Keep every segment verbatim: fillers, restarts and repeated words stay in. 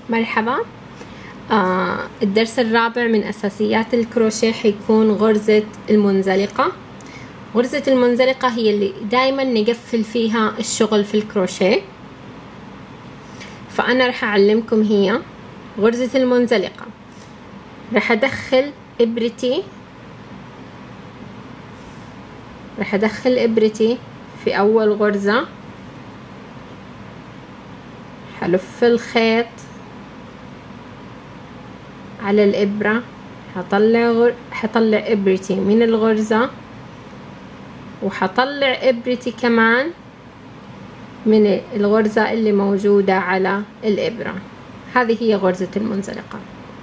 مرحبا. آه الدرس الرابع من أساسيات الكروشيه حيكون غرزة المنزلقة. غرزة المنزلقة هي اللي دايما نقفل فيها الشغل في الكروشيه، فأنا رح أعلمكم هي غرزة المنزلقة. رح أدخل إبرتي رح أدخل إبرتي في أول غرزة، حلف الخيط على الإبرة، حطلع غر... حطلع إبرتي من الغرزة، وحطلع إبرتي كمان من الغرزة اللي موجودة على الإبرة. هذه هي غرزة المنزلقة.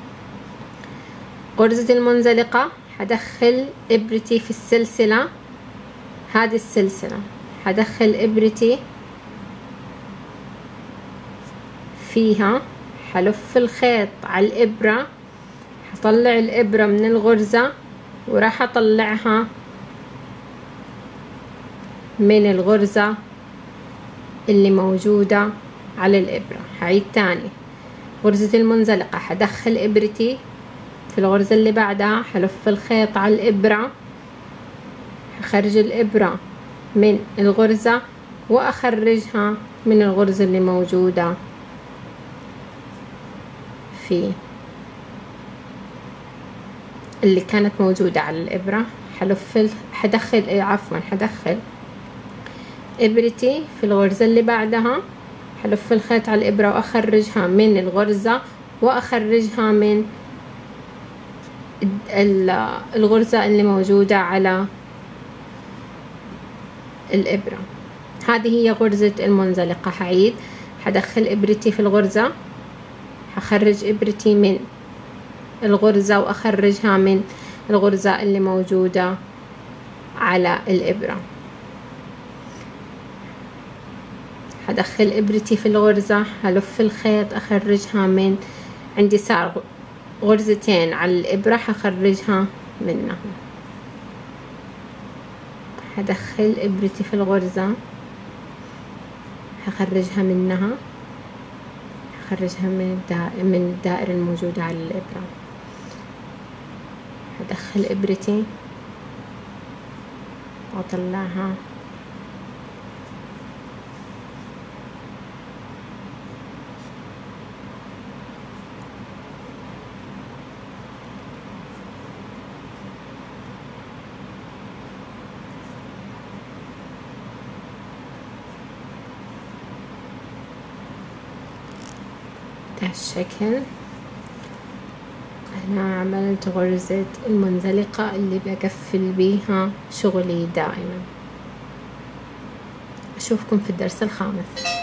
غرزة المنزلقة حدخل إبرتي في السلسلة، هذه السلسلة حدخل إبرتي فيها، حلف الخيط على الإبرة، حطلع الإبرة من الغرزة وراح أطلعها من الغرزة اللي موجودة على الإبرة. هعيد تاني، غرزة المنزلقة حدخل إبرتي في الغرزة اللي بعدها، حلف الخيط على الإبرة، حخرج الإبرة من الغرزة وأخرجها من الغرزة اللي موجودة في اللي كانت موجودة على الإبرة. حلف حدخل عفوا حدخل إبرتي في الغرزة اللي بعدها، حلف الخيط على الإبرة وأخرجها من الغرزة وأخرجها من الغرزة اللي موجودة على الإبرة. هذه هي غرزة المنزلقة. هعيد، حدخل إبرتي في الغرزة، حخرج إبرتي من الغرزة وأخرجها من الغرزة اللي موجودة على الإبرة. حدخل إبرتي في الغرزة، حلف الخيط، أخرجها من عندي صار غرزتين على الإبرة، حخرجها منها. حدخل إبرتي في الغرزة، حخرجها منها، حخرجها من الدائرة من الدائرة الموجودة على الإبرة. حدخل إبرتي وأطلعها الشكل. أنا عملت غرزة المنزلقة اللي بقفل بيها شغلي دائما. أشوفكم في الدرس الخامس.